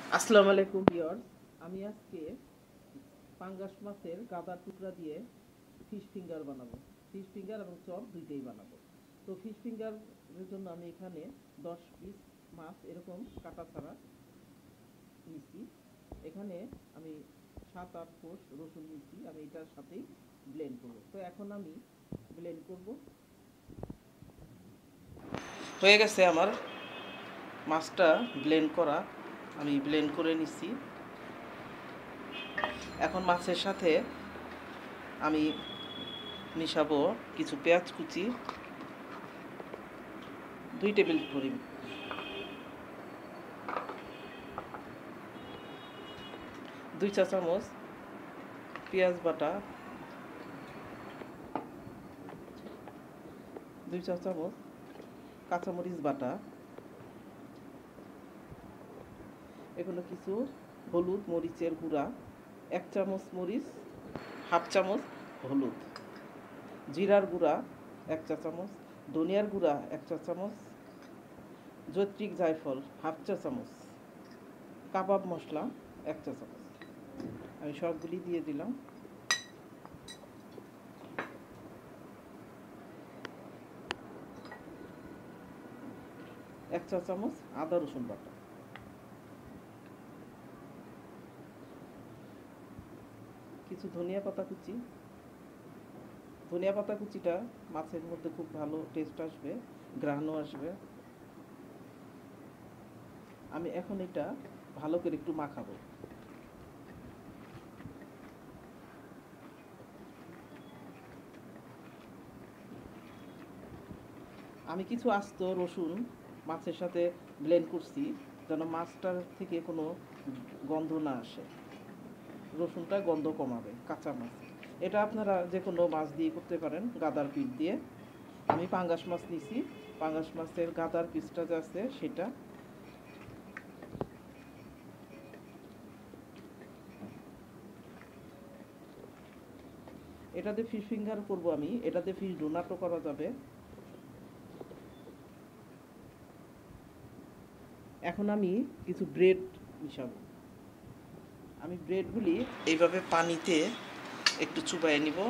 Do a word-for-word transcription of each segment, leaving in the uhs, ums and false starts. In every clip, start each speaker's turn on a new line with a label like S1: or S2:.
S1: আসসালামু আলাইকুম ভিউয়ার্স। আমি আজকে পাঙ্গাস মাছের গাদার টুকরা দিয়ে ফিশ ফিঙ্গার বানাবো। ফিশ ফিঙ্গার এবং চপ দুইটাই বানাবো। তো ফিশ ফিঙ্গারের জন্য আমি এখানে দশ পিস মাছ এরকম কাটা ছাড়া নিছি। এখানে আমি সাত আট কোষ রসুন নিছি, আমি এটার সাথেই ব্লেন্ড করব। তো এখন আমি ব্লেন্ড করব। হয়ে গেছে আমার মাছটা ব্লেন্ড করা, আমি ব্লেন্ড করে নিছি। এখন মাছের সাথে আমি মিশাবো কিছু পেঁয়াজ কুচি, দুই টেবিল পরিমাণ, দুই চা চামচ পেঁয়াজ বাটা, দুই চা চামচ কাঁচামরিচ বাটা, এগুলো কিছু হলুদ মরিচের গুঁড়া, এক চামচ মরিচ, হাফ চামচ হলুদ, জিরার গুঁড়া এক চা চামচ, ধনিয়ার গুঁড়া এক চা চামচ, জৈত্রিক জায়ফল হাফ চা চামচ, কাবাব মশলা এক চা চামচ। আমি সবগুলি দিয়ে দিলাম। এক চা চামচ আদা রসুন বাটা, কিছু ধনিয়া পাতা কুচি। ধনিয়া পাতা কুচিটা মাছের মধ্যে খুব ভালো টেস্ট আসবে, ঘ্রাণও আসবে। আমি এখন এটা ভালো করে একটু মাখাবো। আমি কিছু আস্ত রসুন মাছের সাথে ব্লেন্ড করছি, যেন মাছটার থেকে কোনো গন্ধ না আসে। রসুনটা গন্ধ কমাবে কাঁচা মাছ। এটা আপনারা যে কোনো মাছ দিয়ে করতে পারেন, গাদার পিস দিয়ে। আমি পাঙ্গাস মাছ নিছি, পাঙ্গাস মাছের গাদার পিসটা যে আছে সেটা। এটাতে ফিশ ফিঙ্গার করব আমি, এটাতে ফিশ ডোনাটও করা যাবে। এখন আমি কিছু ব্রেড মিশাবো। আমি ব্রেডগুলি এইভাবে পানিতে একটু চুবাইয়ে নিব।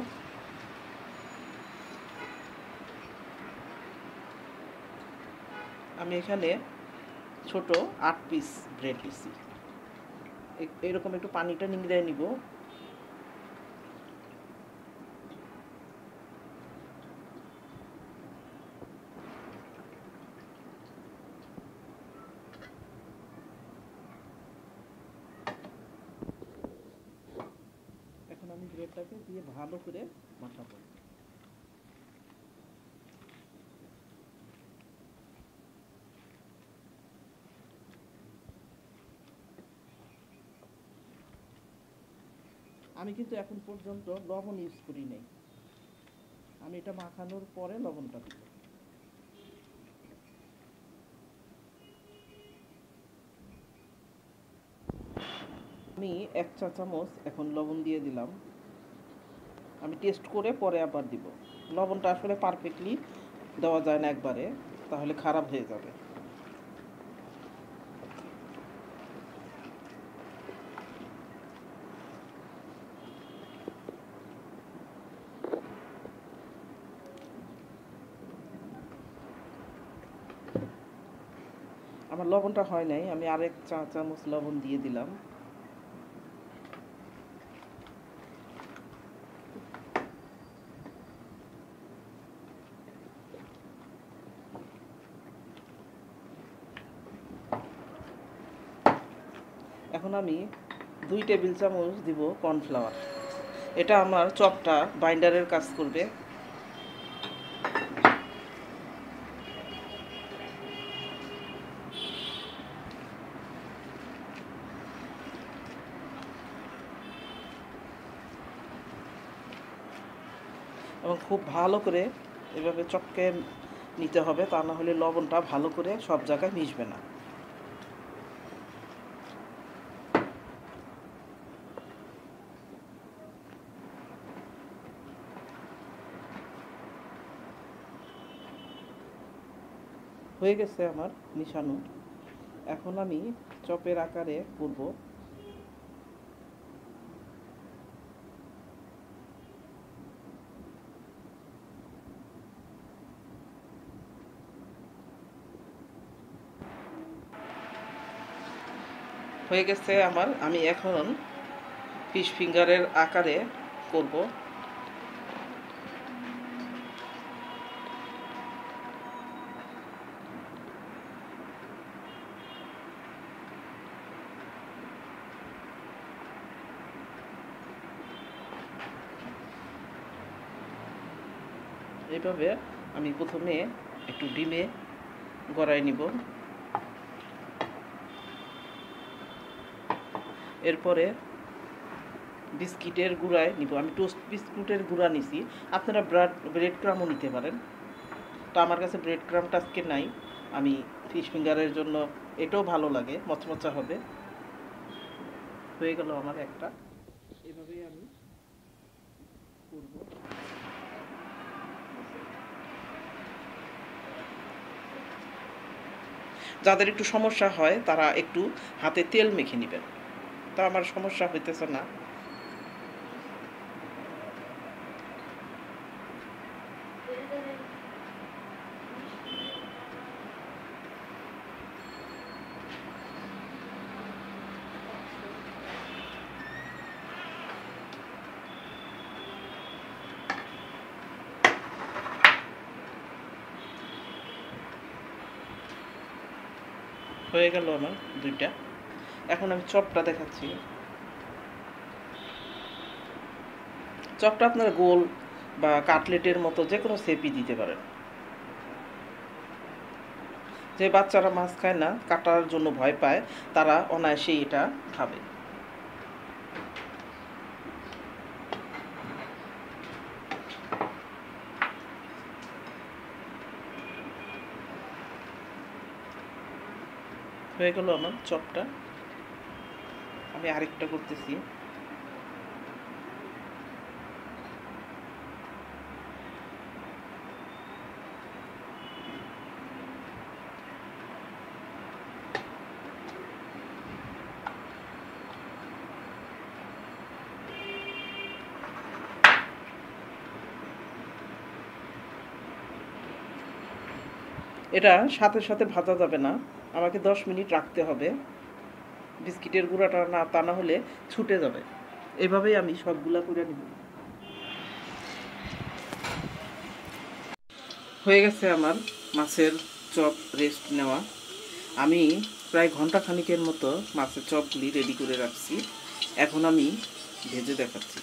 S1: আমি এখানে ছোট আট পিস ব্রেড দিছি। এরকম একটু পানিটা নিংড়ে নিব। এখন আমি ব্রেডটাকে দিয়ে ভালো করে মাখাবো। আমি কিন্তু এখন পর্যন্ত লবণ ইউজ করি নাই, আমি এটা মাখানোর পরে লবণটা দিব। আমি এক চা চামচ এখন লবণ দিয়ে দিলাম। আমি টেস্ট করে পরে আবার দিব। লবণটা আসলে পারফেক্টলি দেওয়া যায় না একবারে, তাহলে খারাপ হয়ে যাবে। আমার লবণটা হয় নাই, আমি আরেক চা চামচ লবণ দিয়ে দিলাম। এখন আমি দুই টেবিল চামচ দিব কর্নফ্লাওয়ার। এটা আমার চপটা বাইন্ডারের কাজ করবে। এবং খুব ভালো করে এভাবে চটকে নিতে হবে, তা না হলে লবণটা ভালো করে সব জায়গায় মিশবে না। হয়ে গেছে আমার মিশানো। এখন আমি চপের আকারে করব। হয়ে গেছে আমার, আমি এখন ফিশ ফিঙ্গারের আকারে করব। এইভাবে আমি প্রথমে একটু ডিমে গড়াই নিব, এরপরে বিস্কিটের গুঁড়ায় নিব। আমি টোস্ট বিস্কুটের গুঁড়া নিছি, আপনারা ব্রেড ব্রেড ক্রামও নিতে পারেন। তো আমার কাছে ব্রেড ক্রামটা আজকে নাই, আমি ফিশ ফিঙ্গারের জন্য এটাও ভালো লাগে, মচমচা হবে। হয়ে গেল আমার একটা, এভাবেই আমি করব। যাদের একটু সমস্যা হয় তারা একটু হাতে তেল মেখে নেবেন, তা আমার সমস্যা হইতেছে না। হয়ে গেল আমার দুইটা। এখন আমি চপটা দেখাচ্ছি। চপটা আপনারা গোল বা কাটলেটের মতো যে কোনো শেপই দিতে পারেন। যে বাচ্চারা মাছ খায় না, কাটার জন্য ভয় পায়, তারা অনায়াসেই এটা খাবে। হয়ে গেল আমার চপটা। আমি আরেকটা করতেছি। এটা সাথে সাথে ভাজা যাবে না, আমাকে দশ মিনিট রাখতে হবে। বিস্কিটের গুঁড়াটা না, তা না হলে ছুটে যাবে। এভাবেই আমি সবগুলা করে নিব। হয়ে গেছে আমার মাছের চপ রেস্ট নেওয়া। আমি প্রায় ঘন্টা খানিকের মতো মাছের চপগুলি রেডি করে রাখছি, এখন আমি ভেজে দেখাচ্ছি।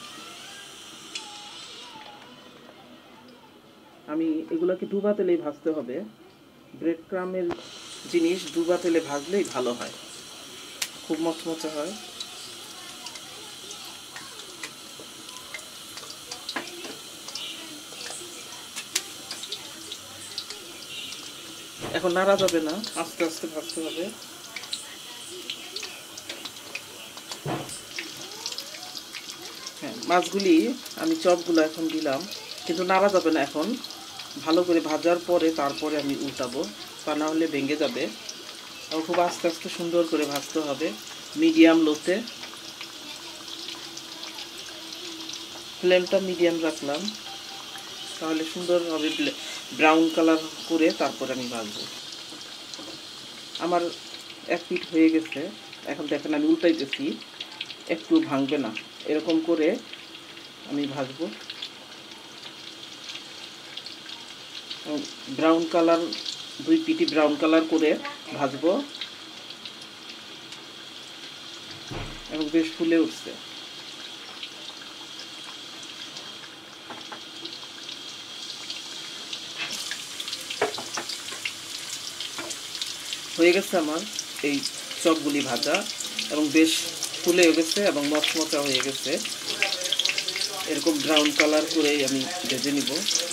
S1: আমি এগুলোকে ডুবা তেলেই ভাজতে হবে। ব্রেড ক্রামের জিনিস ডুবা তেলে ভাজলেই ভালো হয়, খুব মচমচে হয়। এখন নাড়া যাবে না, আস্তে আস্তে ভাজতে হবে। হ্যাঁ, মাছগুলি আমি চপগুলো এখন দিলাম, কিন্তু নাড়া যাবে না এখন। ভালো করে ভাজার পরে তারপরে আমি উল্টাবো, তা না হলে ভেঙে যাবে। আর খুব আস্তে আস্তে সুন্দর করে ভাজতে হবে, মিডিয়াম লোতে। ফ্লেমটা মিডিয়াম রাখলাম, তাহলে সুন্দরভাবে ব্রাউন কালার করে তারপর আমি ভাজবো। আমার এক পিঠ হয়ে গেছে, এখন দেখেন আমি উল্টাইতেছি, একটু ভাঙবে না, এরকম করে আমি ভাজবো। ব্রাউন কালার, দুই পিঠি ব্রাউন কালার করে ভাজবো, এবং বেশ ফুলে উঠছে। হয়ে গেছে আমার এই চপগুলি ভাজা, এবং বেশ ফুলে গেছে এবং মচমচা হয়ে গেছে। এরকম ব্রাউন কালার করেই আমি ভেজে নিব।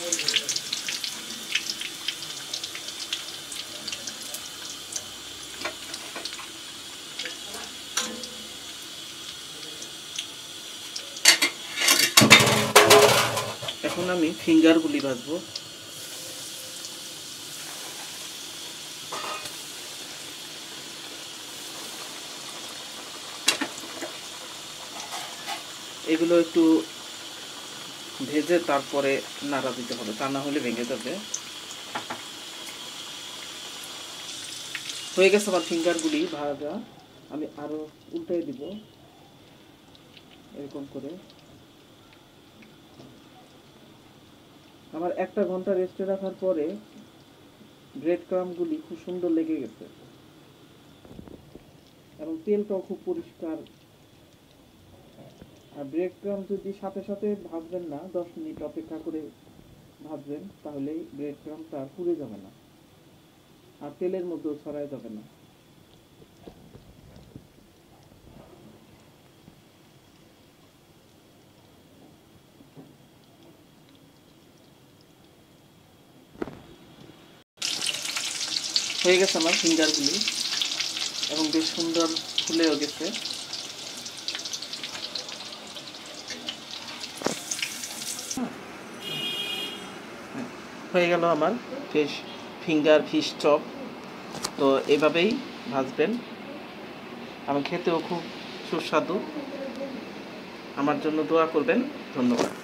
S1: এখন আমি ফিঙ্গারগুলি ভাজবো। এগুলো একটু ভেজে তারপরে নাড়া দিতে হবে, তা না হলে ভেঙে যাবে। হয়ে গেছে আমার ফিঙ্গারগুলি ভাজা। আমি আরো উল্টাই দিব এরকম করে। আমার একটা ঘন্টা রেস্টে রাখার পরে ব্রেড ক্রাম্বগুলি খুব সুন্দর লেগে গেছে এবং তেলটাও খুব পরিষ্কার। আর ব্রেড ক্রাম্ব যদি সাথে সাথে ভাজবেন না, দশ মিনিট অপেক্ষা করে ভাজবেন, তাহলে ব্রেড ক্রাম্বটা আর পুড়ে যাবে না আর তেলের মধ্যেও ছড়ায় যাবে না। হয়ে গেছে আমার ফিঙ্গারগুলি এবং বেশ সুন্দর ফুলেও গেছে। হয়ে গেল আমার ফিশ ফিঙ্গার ফিশ চপ। তো এভাবেই ভাজবেন এবং খেতেও খুব সুস্বাদু। আমার জন্য দোয়া করবেন। ধন্যবাদ।